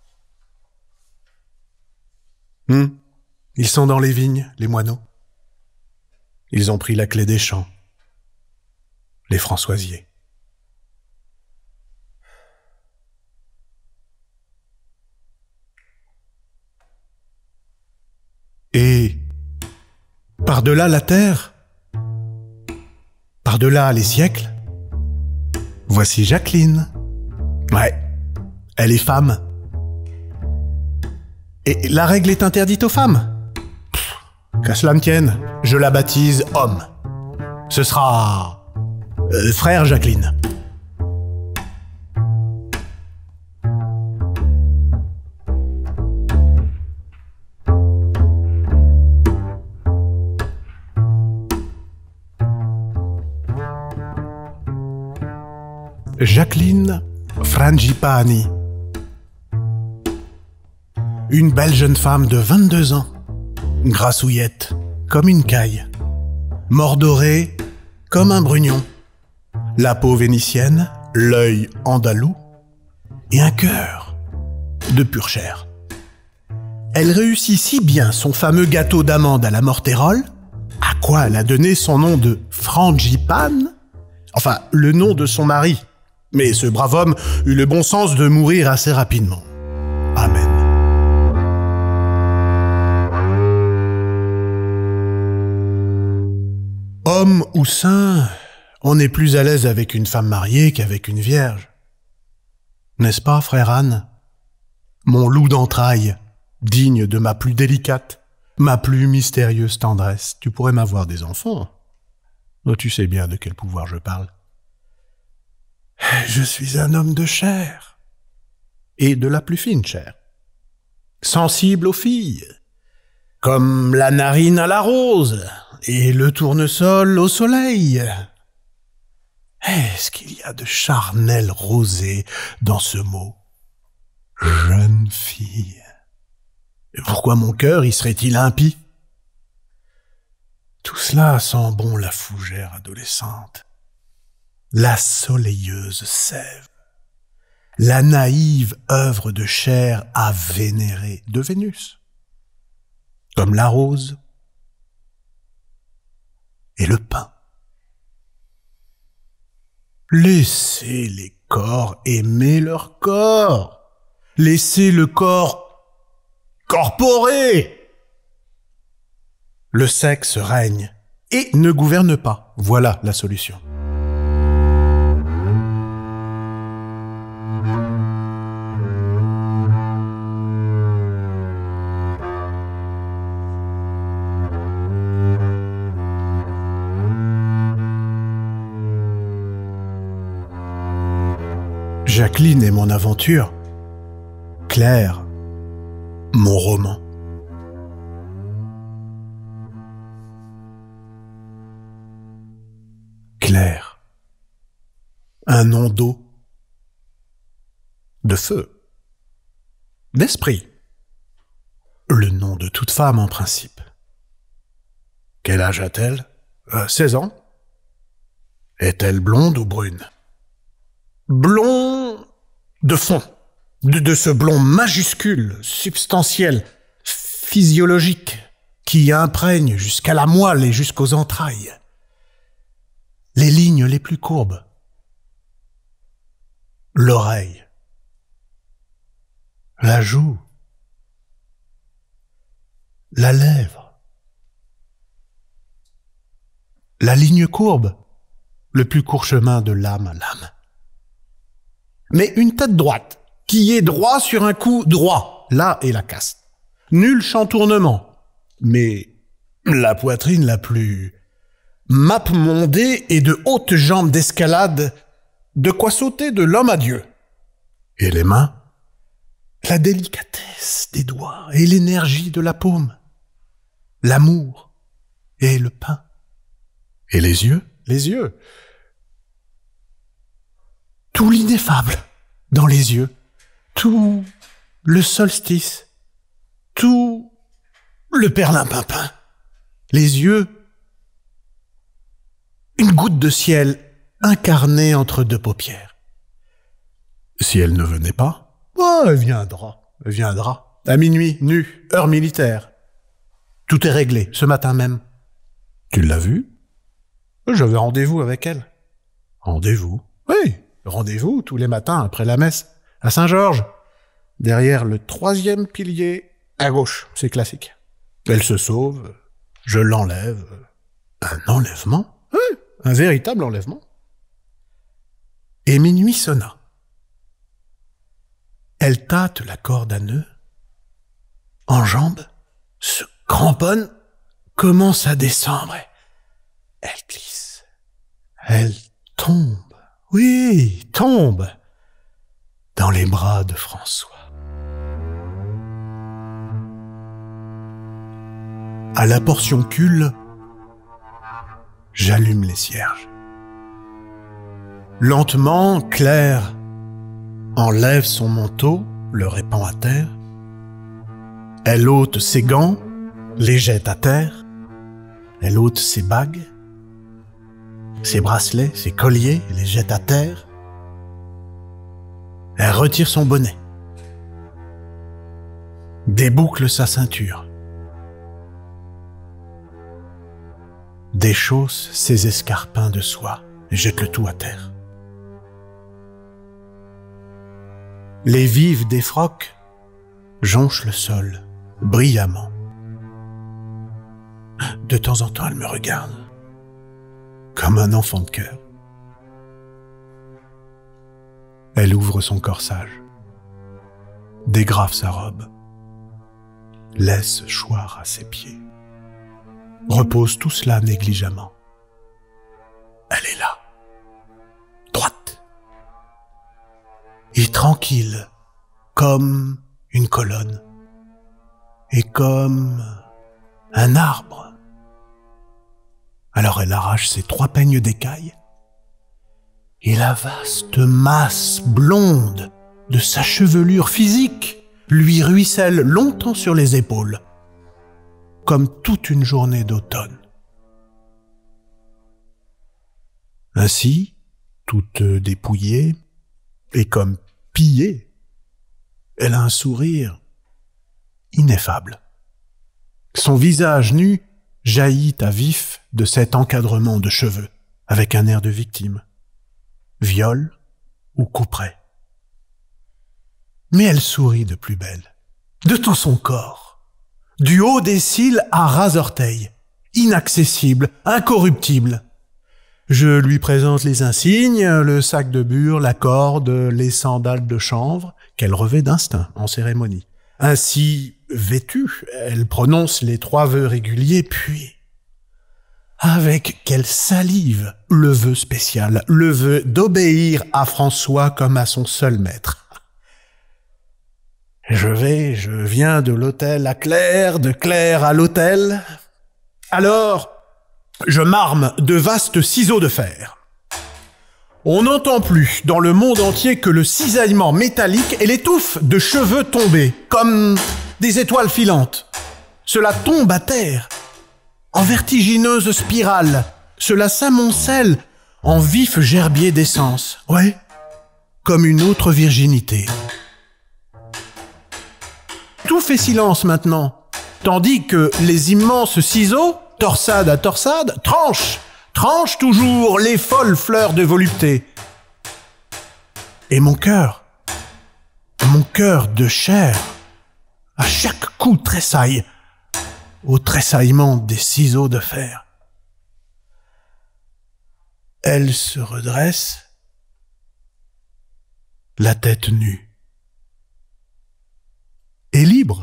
Ils sont dans les vignes, les moineaux. Ils ont pris la clé des champs. Les françoisiers. Et par-delà la terre, par-delà les siècles, voici Jacqueline. Ouais, elle est femme. Et la règle est interdite aux femmes. Qu'à cela ne tienne, je la baptise homme. Ce sera frère Jacqueline. Jacqueline Frangipani. Une belle jeune femme de 22 ans, grassouillette comme une caille, mordorée comme un brugnon, la peau vénitienne, l'œil andalou et un cœur de pure chair. Elle réussit si bien son fameux gâteau d'amande à la mortérole, à quoi elle a donné son nom de Frangipane, enfin le nom de son mari. Mais ce brave homme eut le bon sens de mourir assez rapidement. Amen. Homme ou saint, on est plus à l'aise avec une femme mariée qu'avec une vierge. N'est-ce pas, frère Anne? Mon loup d'entrailles, digne de ma plus délicate, ma plus mystérieuse tendresse. Tu pourrais m'avoir des enfants. Oh, tu sais bien de quel pouvoir je parle. Je suis un homme de chair, et de la plus fine chair, sensible aux filles, comme la narine à la rose, et le tournesol au soleil. Est-ce qu'il y a de charnel rosé dans ce mot « jeune fille » ? Et pourquoi mon cœur y serait-il impie ? Tout cela sent bon la fougère adolescente. La soleilleuse sève, la naïve œuvre de chair à vénérer de Vénus, comme la rose et le pain. Laissez les corps aimer leur corps, laissez le corps corporé. Le sexe règne et ne gouverne pas, voilà la solution. Jacqueline est mon aventure. Claire, mon roman. Claire, un nom d'eau, de feu, d'esprit, le nom de toute femme en principe. Quel âge a-t-elle? 16 ans. Est-elle blonde ou brune? Blond de fond, de ce blond majuscule, substantiel, physiologique, qui imprègne jusqu'à la moelle et jusqu'aux entrailles. Les lignes les plus courbes, l'oreille, la joue, la lèvre, la ligne courbe, le plus court chemin de l'âme à l'âme. Mais une tête droite, qui est droit sur un cou droit, là est la caste. Nul chantournement, mais la poitrine la plus mapmondée et de hautes jambes d'escalade, de quoi sauter de l'homme à Dieu. Et les mains? La délicatesse des doigts et l'énergie de la paume. L'amour et le pain. Et les yeux? Les yeux. Tout l'ineffable dans les yeux. Tout le solstice. Tout le perlimpinpin. Les yeux, une goutte de ciel incarnée entre deux paupières. Si elle ne venait pas, elle viendra. À minuit, nue, heure militaire. Tout est réglé, ce matin même. Tu l'as vue? J'avais rendez-vous avec elle. Rendez-vous? Oui, rendez-vous tous les matins après la messe, à Saint-Georges, derrière le 3e pilier à gauche, c'est classique. Elle se sauve, je l'enlève. Un enlèvement? Oui, un véritable enlèvement. Et minuit sonna. Elle tâte la corde à nœud, enjambe, se cramponne, commence à descendre. Elle glisse. Elle tombe. Oui, tombe dans les bras de François. À la portioncule, j'allume les cierges. Lentement, Claire enlève son manteau, le répand à terre. Elle ôte ses gants, les jette à terre. Elle ôte ses bagues, ses bracelets, ses colliers, les jette à terre. Elle retire son bonnet, déboucle sa ceinture, déchausse ses escarpins de soie et jette le tout à terre. Les vives des frocs jonchent le sol brillamment. De temps en temps, elle me regarde, comme un enfant de cœur. Elle ouvre son corsage, dégrafe sa robe, laisse choir à ses pieds, repose tout cela négligemment. Elle est là, droite, et tranquille, comme une colonne, et comme un arbre. Alors elle arrache ses 3 peignes d'écaille, et la vaste masse blonde de sa chevelure physique lui ruisselle longtemps sur les épaules, comme toute une journée d'automne. Ainsi, toute dépouillée, et comme pillée, elle a un sourire ineffable. Son visage nu jaillit à vif de cet encadrement de cheveux, avec un air de victime. Viol ou couperet. Mais elle sourit de plus belle, de tout son corps, du haut des cils à ras orteils, inaccessible, incorruptible. Je lui présente les insignes, le sac de bure, la corde, les sandales de chanvre, qu'elle revêt d'instinct en cérémonie. Ainsi vêtue, elle prononce les 3 vœux réguliers, puis Avec quelle salive le vœu spécial, le vœu d'obéir à François comme à son seul maître. Je viens de l'hôtel à Claire, de Claire à l'hôtel. Alors, je m'arme de vastes ciseaux de fer. On n'entend plus dans le monde entier que le cisaillement métallique et les touffes de cheveux tombés, comme des étoiles filantes. Cela tombe à terre, en vertigineuse spirale. Cela s'amoncelle en vif gerbier d'essence. Ouais, comme une autre virginité. Tout fait silence maintenant, tandis que les immenses ciseaux, torsade à torsade, tranchent toujours les folles fleurs de volupté. Et mon cœur de chair, à chaque coup tressaille, au tressaillement des ciseaux de fer. Elle se redresse, la tête nue. Et libre.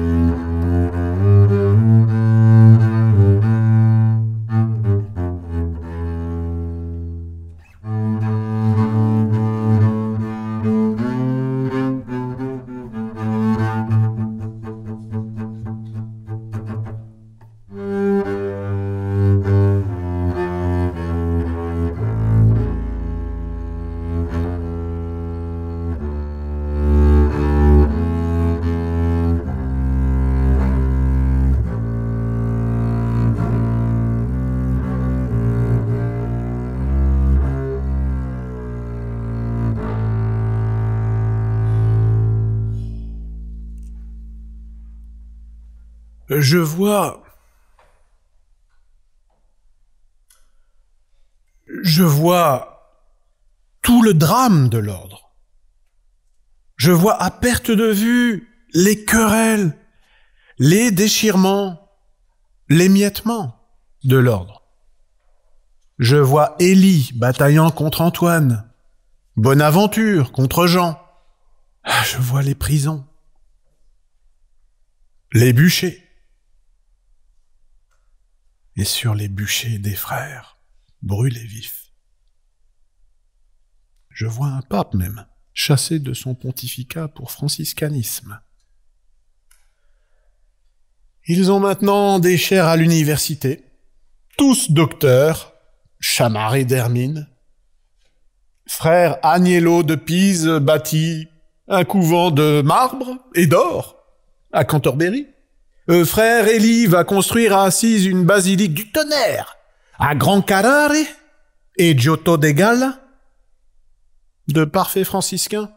Je vois tout le drame de l'ordre. Je vois à perte de vue les querelles, les déchirements, l'émiettement de l'ordre. Je vois Élie bataillant contre Antoine, Bonaventure contre Jean. Je vois les prisons, les bûchers. Et sur les bûchers des frères, brûlés vifs. Je vois un pape même, chassé de son pontificat pour franciscanisme. Ils ont maintenant des chaires à l'université, tous docteurs, chamarrés d'Hermine. Frère Agnello de Pise bâtit un couvent de marbre et d'or à Cantorbéry. Frère Élie va construire à Assise une basilique du tonnerre à Gran Carare et Giotto de Galla. De parfaits franciscains.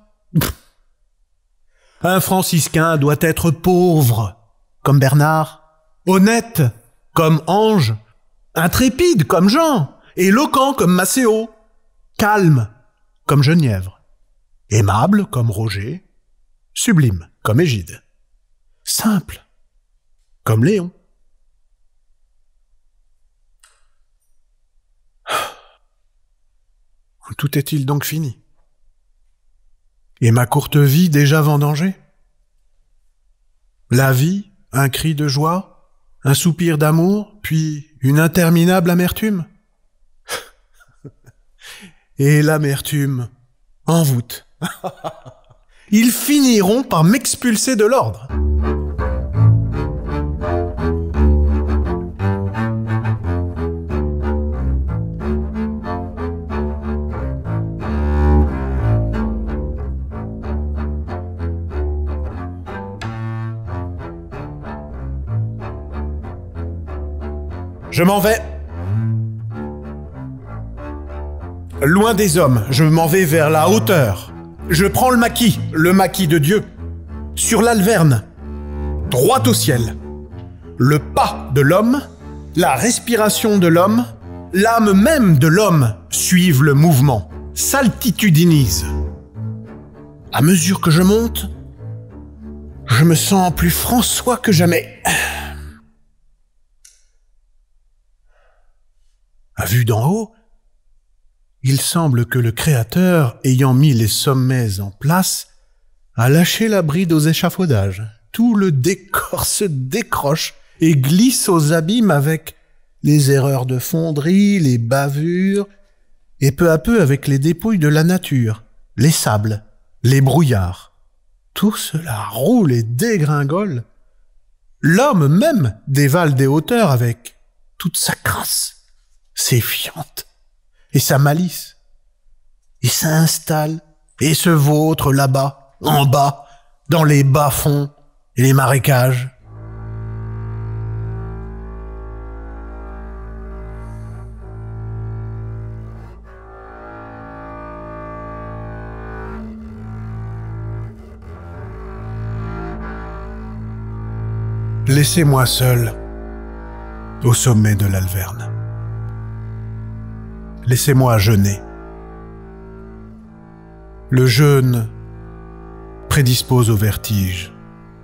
Un franciscain doit être pauvre, comme Bernard, honnête, comme Ange, intrépide, comme Jean, éloquent, comme Macéo, calme, comme Genièvre, aimable, comme Roger, sublime, comme Égide, simple, comme Léon. Tout est-il donc fini? Et ma courte vie déjà vendangée? La vie, un cri de joie, un soupir d'amour, puis une interminable amertume? Et l'amertume envoûte. Ils finiront par m'expulser de l'ordre. Je m'en vais. Loin des hommes, je m'en vais vers la hauteur. Je prends le maquis de Dieu, sur l'Alverne, droit au ciel. Le pas de l'homme, la respiration de l'homme, l'âme même de l'homme suivent le mouvement, s'altitudinise. À mesure que je monte, je me sens plus François que jamais. À vue d'en haut, il semble que le Créateur, ayant mis les sommets en place, a lâché la bride aux échafaudages. Tout le décor se décroche et glisse aux abîmes avec les erreurs de fonderie, les bavures, et peu à peu avec les dépouilles de la nature, les sables, les brouillards. Tout cela roule et dégringole. L'homme même dévale des hauteurs avec toute sa crasse, ses fientes et sa malice. Il s'installe et se vautre là-bas, en bas, dans les bas-fonds et les marécages. Laissez-moi seul au sommet de l'Alverne. Laissez-moi jeûner. Le jeûne prédispose au vertige,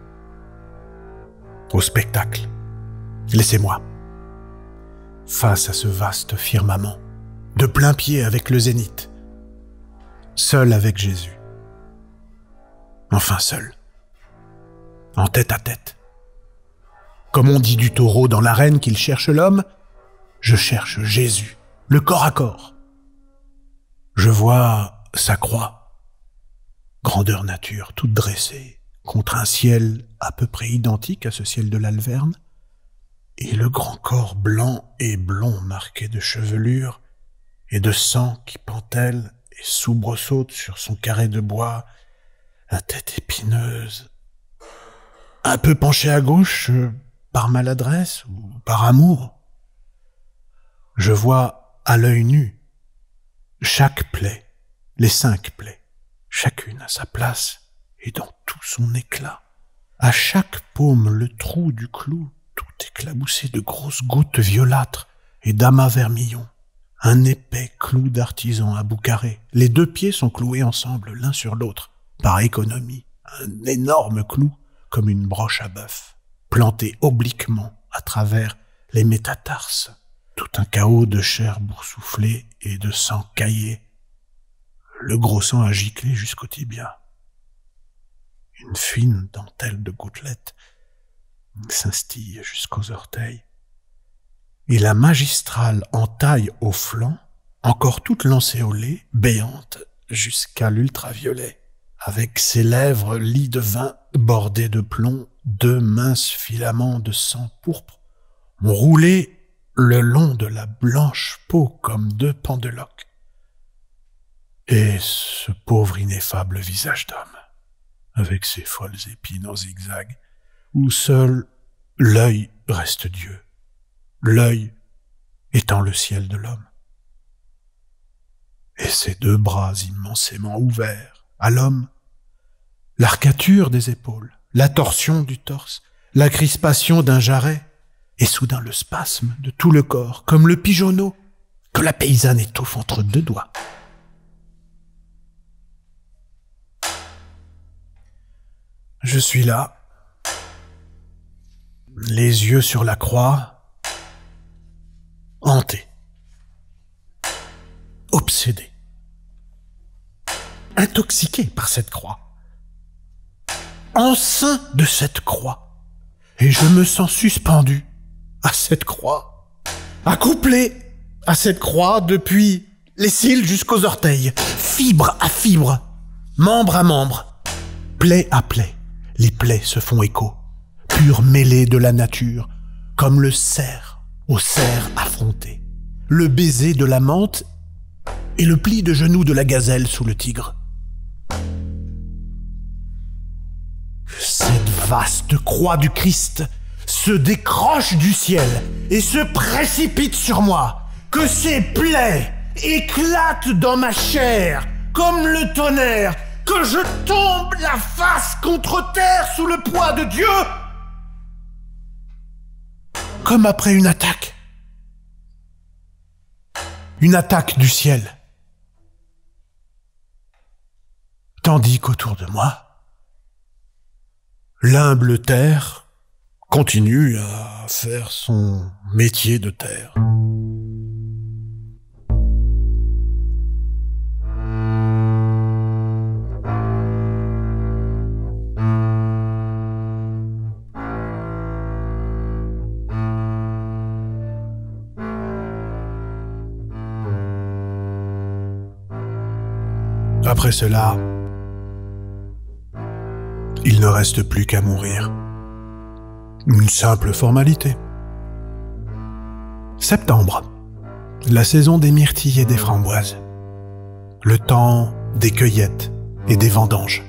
au spectacle. Laissez-moi, face à ce vaste firmament, de plein pied avec le zénith, seul avec Jésus. Enfin seul, en tête à tête. Comme on dit du taureau dans l'arène qu'il cherche l'homme, je cherche Jésus, le corps à corps. Je vois sa croix, grandeur nature, toute dressée, contre un ciel à peu près identique à ce ciel de l'Alverne, et le grand corps blanc et blond marqué de chevelure et de sang qui pantelle et soubresaute sur son carré de bois, la tête épineuse, un peu penchée à gauche, par maladresse ou par amour. Je vois à l'œil nu chaque plaie, les 5 plaies, chacune à sa place et dans tout son éclat. À chaque paume le trou du clou, tout éclaboussé de grosses gouttes violâtres et d'amas vermillon. Un épais clou d'artisan à bout carré. Les 2 pieds sont cloués ensemble l'un sur l'autre, par économie. Un énorme clou comme une broche à bœuf, planté obliquement à travers les métatarses. Tout un chaos de chair boursouflée et de sang caillé. Le gros sang a giclé jusqu'au tibia. Une fine dentelle de gouttelettes s'instille jusqu'aux orteils. Et la magistrale en taille au flanc, encore toute lancéolée, béante jusqu'à l'ultraviolet, avec ses lèvres lits de vin bordés de plomb, 2 minces filaments de sang pourpre ont roulé le long de la blanche peau comme 2 pendeloques. Et ce pauvre ineffable visage d'homme, avec ses folles épines en zigzag, où seul l'œil reste Dieu, l'œil étant le ciel de l'homme. Et ses 2 bras immensément ouverts, à l'homme, l'arcature des épaules, la torsion du torse, la crispation d'un jarret, et soudain le spasme de tout le corps, comme le pigeonneau que la paysanne étouffe entre 2 doigts. Je suis là, les yeux sur la croix, hanté, obsédé, intoxiqué par cette croix, enceint de cette croix, et je me sens suspendu à cette croix, accouplé à cette croix depuis les cils jusqu'aux orteils, fibre à fibre, membre à membre, plaie à plaie. Les plaies se font écho, pure mêlée de la nature, comme le cerf au cerf affronté, le baiser de la menthe et le pli de genou de la gazelle sous le tigre. Cette vaste croix du Christ se décroche du ciel et se précipite sur moi, que ces plaies éclatent dans ma chair comme le tonnerre, que je tombe la face contre terre sous le poids de Dieu, comme après une attaque du ciel, tandis qu'autour de moi, l'humble terre continue à faire son métier de terre. Après cela, il ne reste plus qu'à mourir. Une simple formalité. Septembre, la saison des myrtilles et des framboises. Le temps des cueillettes et des vendanges.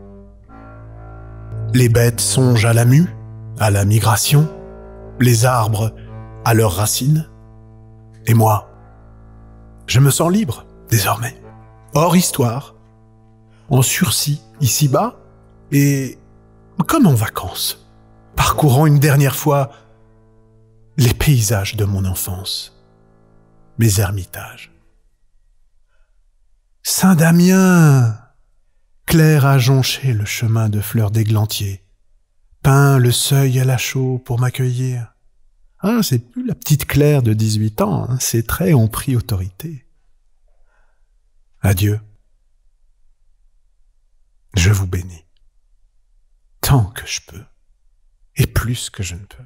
Les bêtes songent à la mue, à la migration, les arbres à leurs racines. Et moi, je me sens libre, désormais, hors histoire, en sursis ici-bas et comme en vacances, parcourant une dernière fois les paysages de mon enfance, mes ermitages. Saint-Damien, clair a jonché le chemin de fleurs d'églantier, peint le seuil à la chaux pour m'accueillir. Ah, c'est plus la petite Claire de 18 ans, hein, ses traits ont pris autorité. Adieu. Je vous bénis. Tant que je peux, et plus que je ne peux.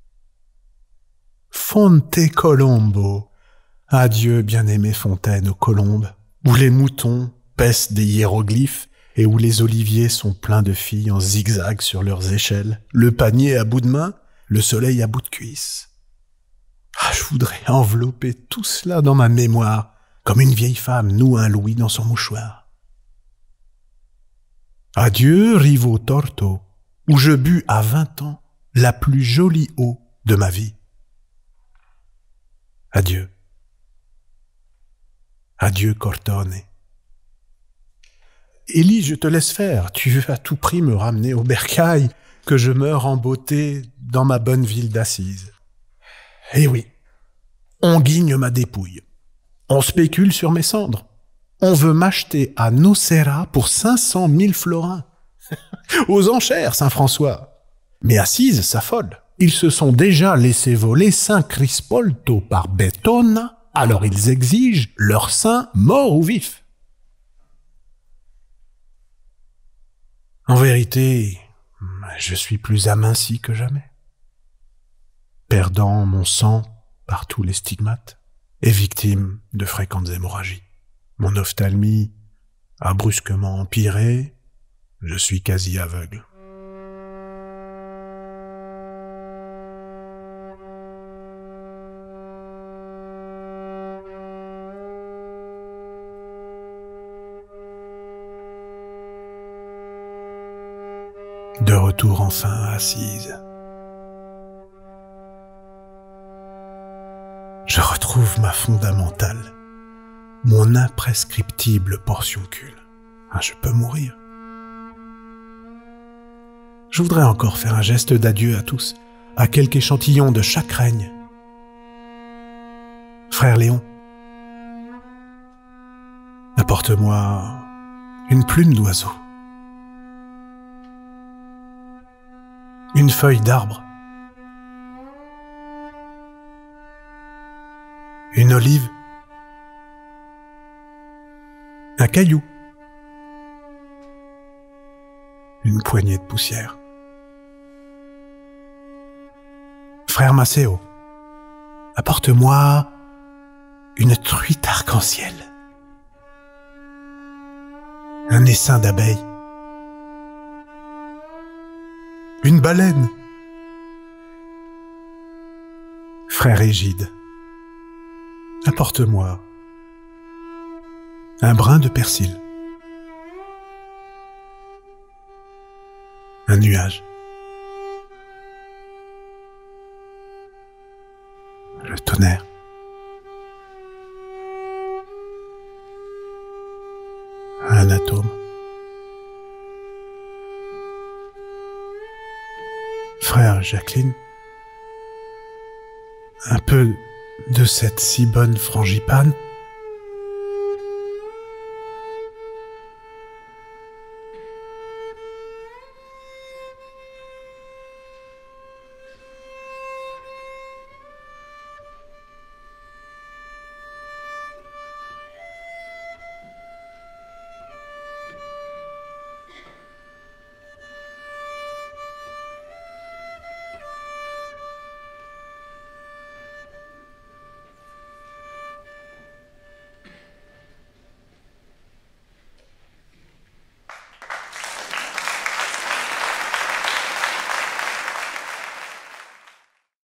Fonte Colombo. Adieu, bien-aimée fontaine aux colombes, où les moutons paissent des hiéroglyphes et où les oliviers sont pleins de filles en zigzag sur leurs échelles, le panier à bout de main, le soleil à bout de cuisse. Ah, je voudrais envelopper tout cela dans ma mémoire, comme une vieille femme noue un louis dans son mouchoir. Adieu, Rivo Torto, où je bus à 20 ans la plus jolie eau de ma vie. Adieu. Adieu, Cortone. Élie, je te laisse faire. Tu veux à tout prix me ramener au bercail, que je meure en beauté dans ma bonne ville d'Assise. Eh oui, on guigne ma dépouille. On spécule sur mes cendres. On veut m'acheter à Nocera pour 500 000 florins. Aux enchères, Saint-François. Mais Assise s'affole. Ils se sont déjà laissé voler Saint Crispolto par Betona, alors ils exigent leur saint mort ou vif. En vérité, je suis plus aminci que jamais, perdant mon sang par tous les stigmates et victime de fréquentes hémorragies. Mon ophtalmie a brusquement empiré, je suis quasi aveugle. De retour enfin à Assise. Je retrouve ma fondamentale, mon imprescriptible portioncule. Ah, je peux mourir. Je voudrais encore faire un geste d'adieu à tous, à quelque échantillon de chaque règne. Frère Léon, apporte-moi une plume d'oiseau. Une feuille d'arbre, une olive, un caillou, une poignée de poussière. Frère Maceo, apporte-moi une truite arc-en-ciel, un essaim d'abeilles, une baleine. Frère Égide, apporte-moi un brin de persil, un nuage, le tonnerre, un atome. Frère Jacqueline, un peu de cette si bonne frangipane